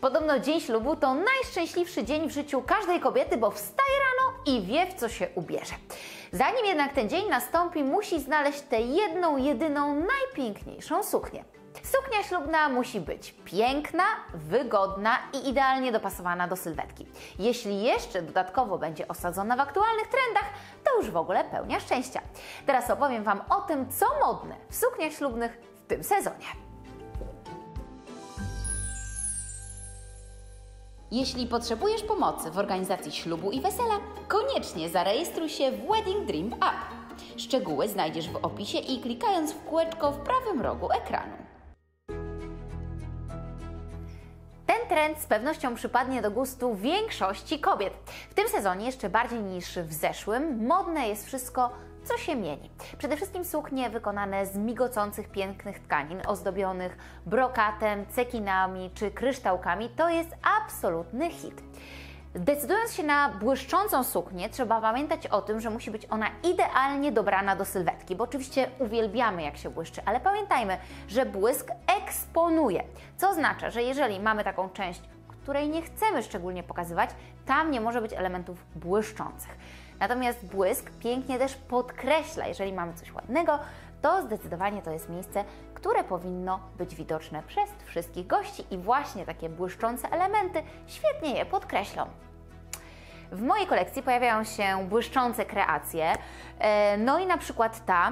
Podobno dzień ślubu to najszczęśliwszy dzień w życiu każdej kobiety, bo wstaje rano i wie, w co się ubierze. Zanim jednak ten dzień nastąpi, musi znaleźć tę jedną, jedyną, najpiękniejszą suknię. Suknia ślubna musi być piękna, wygodna i idealnie dopasowana do sylwetki. Jeśli jeszcze dodatkowo będzie osadzona w aktualnych trendach, to już w ogóle pełnia szczęścia. Teraz opowiem Wam o tym, co modne w sukniach ślubnych w tym sezonie. Jeśli potrzebujesz pomocy w organizacji ślubu i wesela, koniecznie zarejestruj się w Wedding Dream App. Szczegóły znajdziesz w opisie i klikając w kółeczko w prawym rogu ekranu. Ten trend z pewnością przypadnie do gustu większości kobiet. W tym sezonie jeszcze bardziej niż w zeszłym modne jest wszystko, co się mieni. Przede wszystkim suknie wykonane z migocących pięknych tkanin, ozdobionych brokatem, cekinami czy kryształkami to jest absolutny hit. Decydując się na błyszczącą suknię, trzeba pamiętać o tym, że musi być ona idealnie dobrana do sylwetki, bo oczywiście uwielbiamy, jak się błyszczy, ale pamiętajmy, że błysk eksponuje, co oznacza, że jeżeli mamy taką część, której nie chcemy szczególnie pokazywać, tam nie może być elementów błyszczących. Natomiast błysk pięknie też podkreśla, jeżeli mamy coś ładnego, to zdecydowanie to jest miejsce, które powinno być widoczne przez wszystkich gości i właśnie takie błyszczące elementy świetnie je podkreślą. W mojej kolekcji pojawiają się błyszczące kreacje, no i na przykład ta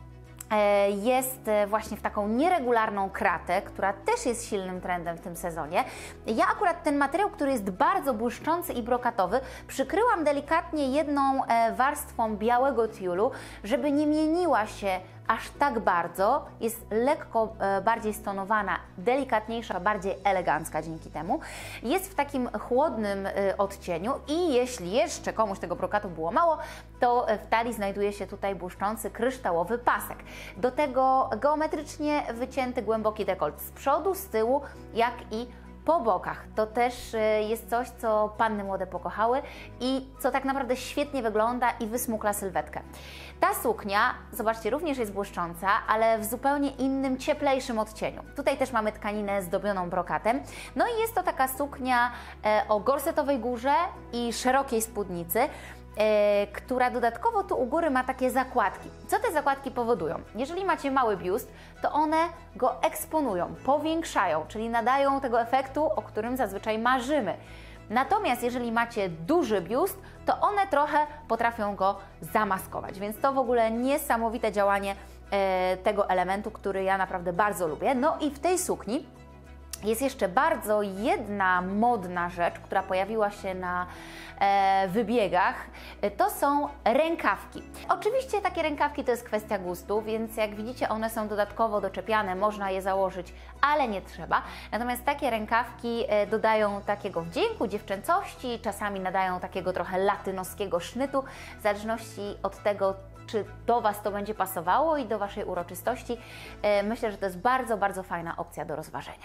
jest właśnie w taką nieregularną kratę, która też jest silnym trendem w tym sezonie. Ja akurat ten materiał, który jest bardzo błyszczący i brokatowy, przykryłam delikatnie jedną warstwą białego tiulu, żeby nie mieniła się aż tak bardzo, jest lekko bardziej stonowana, delikatniejsza, bardziej elegancka dzięki temu. Jest w takim chłodnym odcieniu i jeśli jeszcze komuś tego brokatu było mało, to w talii znajduje się tutaj błyszczący kryształowy pasek. Do tego geometrycznie wycięty głęboki dekolt z przodu, z tyłu, jak i po bokach. To też jest coś, co panny młode pokochały i co tak naprawdę świetnie wygląda i wysmukla sylwetkę. Ta suknia, zobaczcie, również jest błyszcząca, ale w zupełnie innym, cieplejszym odcieniu. Tutaj też mamy tkaninę zdobioną brokatem. No i jest to taka suknia o gorsetowej górze i szerokiej spódnicy, która dodatkowo tu u góry ma takie zakładki. Co te zakładki powodują? Jeżeli macie mały biust, to one go eksponują, powiększają, czyli nadają tego efektu, o którym zazwyczaj marzymy. Natomiast jeżeli macie duży biust, to one trochę potrafią go zamaskować, więc to w ogóle niesamowite działanie tego elementu, który ja naprawdę bardzo lubię. No i w tej sukni jest jeszcze bardzo jedna modna rzecz, która pojawiła się na wybiegach, to są rękawki. Oczywiście takie rękawki to jest kwestia gustu, więc jak widzicie one są dodatkowo doczepiane, można je założyć, ale nie trzeba. Natomiast takie rękawki dodają takiego wdzięku, dziewczęcości, czasami nadają takiego trochę latynoskiego sznytu, w zależności od tego, czy do Was to będzie pasowało i do Waszej uroczystości. Myślę, że to jest bardzo, bardzo fajna opcja do rozważenia.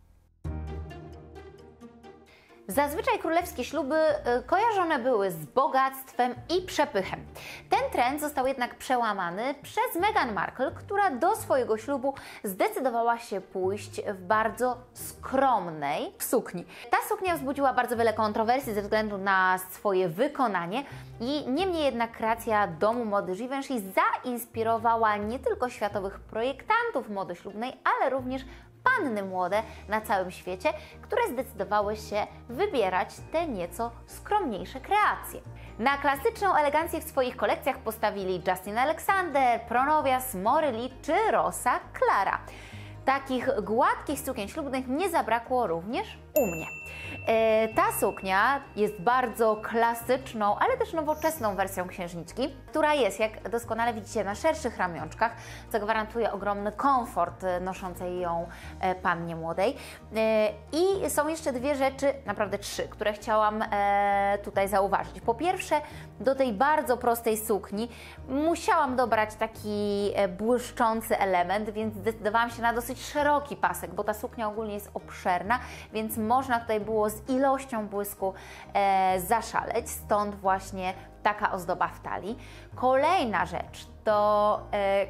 Zazwyczaj królewskie śluby kojarzone były z bogactwem i przepychem. Ten trend został jednak przełamany przez Meghan Markle, która do swojego ślubu zdecydowała się pójść w bardzo skromnej sukni. Ta suknia wzbudziła bardzo wiele kontrowersji ze względu na swoje wykonanie i niemniej jednak kreacja domu mody Givenchy zainspirowała nie tylko światowych projektantów mody ślubnej, ale również panny młode na całym świecie, które zdecydowały się wybierać te nieco skromniejsze kreacje. Na klasyczną elegancję w swoich kolekcjach postawili Justin Alexander, Pronovias, Morelli czy Rosa Clara. Takich gładkich sukien ślubnych nie zabrakło również u mnie. Ta suknia jest bardzo klasyczną, ale też nowoczesną wersją księżniczki, która jest, jak doskonale widzicie, na szerszych ramionczkach, co gwarantuje ogromny komfort noszącej ją pannie młodej. I są jeszcze dwie rzeczy, naprawdę trzy, które chciałam tutaj zauważyć. Po pierwsze, do tej bardzo prostej sukni musiałam dobrać taki błyszczący element, więc zdecydowałam się na dosyć szeroki pasek, bo ta suknia ogólnie jest obszerna, więc można tutaj było z ilością błysku zaszaleć, stąd właśnie taka ozdoba w talii. Kolejna rzecz to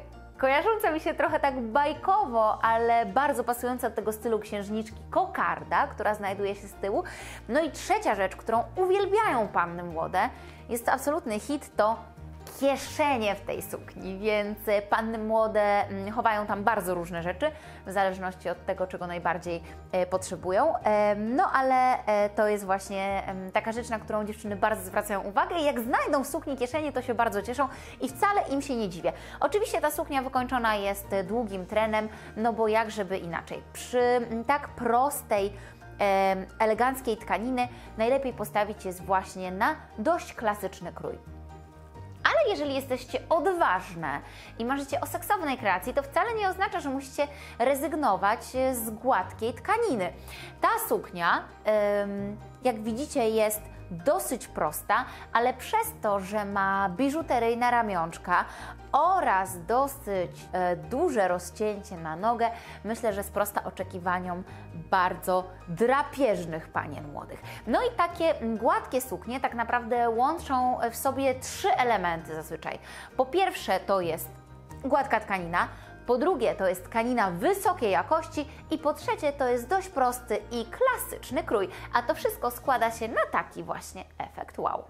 kojarząca mi się trochę tak bajkowo, ale bardzo pasująca do tego stylu księżniczki kokarda, która znajduje się z tyłu. No i trzecia rzecz, którą uwielbiają panny młode, jest to absolutny hit, to kieszenie w tej sukni, więc panny młode chowają tam bardzo różne rzeczy, w zależności od tego, czego najbardziej potrzebują. No ale to jest właśnie taka rzecz, na którą dziewczyny bardzo zwracają uwagę i jak znajdą w sukni kieszenie, to się bardzo cieszą i wcale im się nie dziwię. Oczywiście ta suknia wykończona jest długim trenem, no bo jak żeby inaczej. Przy tak prostej, eleganckiej tkaniny najlepiej postawić jest właśnie na dość klasyczny krój. Ale jeżeli jesteście odważne i marzycie o seksownej kreacji, to wcale nie oznacza, że musicie rezygnować z gładkiej tkaniny. Ta suknia, jak widzicie, jest dosyć prosta, ale przez to, że ma biżuteryjne ramionczka oraz dosyć duże rozcięcie na nogę, myślę, że sprosta oczekiwaniom bardzo drapieżnych panien młodych. No i takie gładkie suknie tak naprawdę łączą w sobie trzy elementy zazwyczaj. Po pierwsze to jest gładka tkanina, po drugie to jest tkanina wysokiej jakości i po trzecie to jest dość prosty i klasyczny krój, a to wszystko składa się na taki właśnie efekt wow.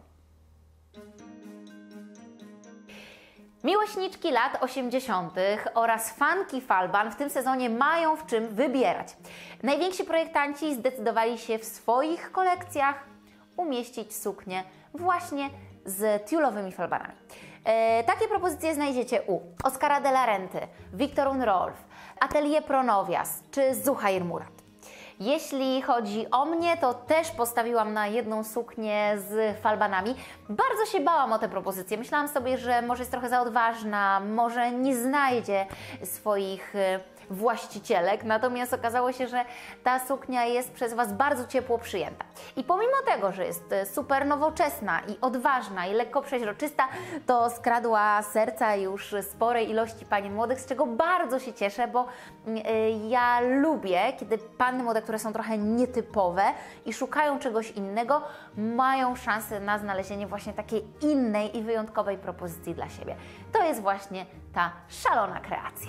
Miłośniczki lat 80. oraz fanki falban w tym sezonie mają w czym wybierać. Najwięksi projektanci zdecydowali się w swoich kolekcjach umieścić suknie właśnie z tiulowymi falbanami. Takie propozycje znajdziecie u Oscara de la Renty, Viktor und Rolf, Atelier Pronovias czy Zuhair Murat. Jeśli chodzi o mnie, to też postawiłam na jedną suknię z falbanami. Bardzo się bałam o tę propozycję. Myślałam sobie, że może jest trochę za odważna, może nie znajdzie swoich właścicielek, natomiast okazało się, że ta suknia jest przez Was bardzo ciepło przyjęta. I pomimo tego, że jest super nowoczesna i odważna i lekko przeźroczysta, to skradła serca już sporej ilości panien młodych, z czego bardzo się cieszę, bo ja lubię, kiedy panny młode, które są trochę nietypowe i szukają czegoś innego, mają szansę na znalezienie właśnie takiej innej i wyjątkowej propozycji dla siebie. To jest właśnie ta szalona kreacja.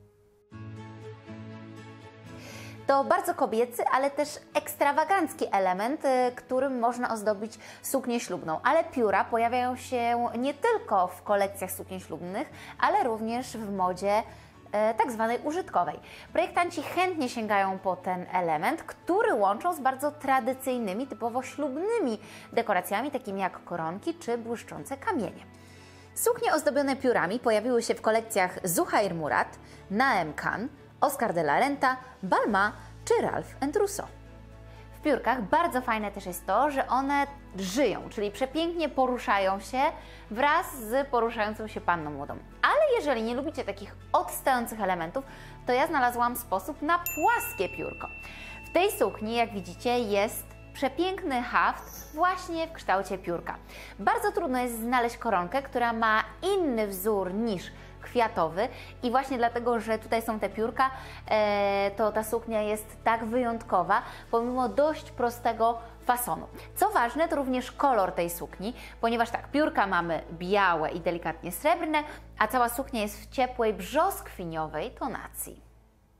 To bardzo kobiecy, ale też ekstrawagancki element, którym można ozdobić suknię ślubną. Ale pióra pojawiają się nie tylko w kolekcjach sukien ślubnych, ale również w modzie tak zwanej użytkowej. Projektanci chętnie sięgają po ten element, który łączą z bardzo tradycyjnymi, typowo ślubnymi dekoracjami, takimi jak koronki czy błyszczące kamienie. Suknie ozdobione piórami pojawiły się w kolekcjach Zuhair Murat, Naem Khan, Oscar de la Renta, Balmain czy Ralph & Russo. W piórkach bardzo fajne też jest to, że one żyją, czyli przepięknie poruszają się wraz z poruszającą się panną młodą. Ale jeżeli nie lubicie takich odstających elementów, to ja znalazłam sposób na płaskie piórko. W tej sukni, jak widzicie, jest przepiękny haft właśnie w kształcie piórka. Bardzo trudno jest znaleźć koronkę, która ma inny wzór niż kwiatowy i właśnie dlatego, że tutaj są te piórka, to ta suknia jest tak wyjątkowa, pomimo dość prostego fasonu. Co ważne, to również kolor tej sukni, ponieważ tak, piórka mamy białe i delikatnie srebrne, a cała suknia jest w ciepłej brzoskwiniowej tonacji.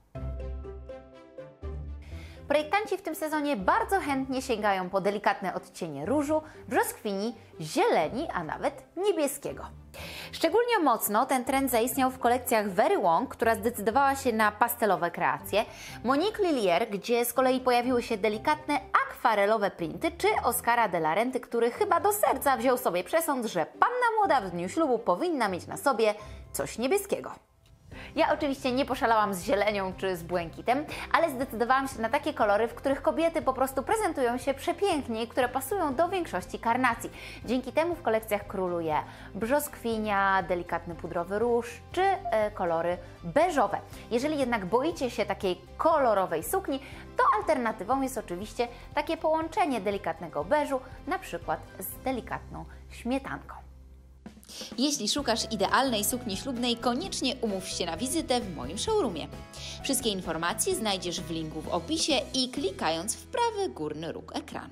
Projektanci w tym sezonie bardzo chętnie sięgają po delikatne odcienie różu, brzoskwini, zieleni, a nawet niebieskiego. Szczególnie mocno ten trend zaistniał w kolekcjach Very Wong, która zdecydowała się na pastelowe kreacje, Monique Lilier, gdzie z kolei pojawiły się delikatne akwarelowe printy, czy Oscara de la Renty, który chyba do serca wziął sobie przesąd, że panna młoda w dniu ślubu powinna mieć na sobie coś niebieskiego. Ja oczywiście nie poszalałam z zielenią czy z błękitem, ale zdecydowałam się na takie kolory, w których kobiety po prostu prezentują się przepięknie i które pasują do większości karnacji. Dzięki temu w kolekcjach króluje brzoskwinia, delikatny pudrowy róż czy kolory beżowe. Jeżeli jednak boicie się takiej kolorowej sukni, to alternatywą jest oczywiście takie połączenie delikatnego beżu, na przykład z delikatną śmietanką. Jeśli szukasz idealnej sukni ślubnej, koniecznie umów się na wizytę w moim showroomie. Wszystkie informacje znajdziesz w linku w opisie i klikając w prawy górny róg ekranu.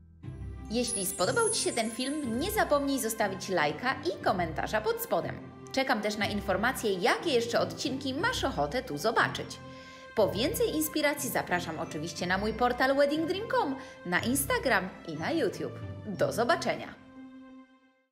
Jeśli spodobał Ci się ten film, nie zapomnij zostawić lajka i komentarza pod spodem. Czekam też na informacje, jakie jeszcze odcinki masz ochotę tu zobaczyć. Po więcej inspiracji zapraszam oczywiście na mój portal weddingdream.com, na Instagram i na YouTube. Do zobaczenia!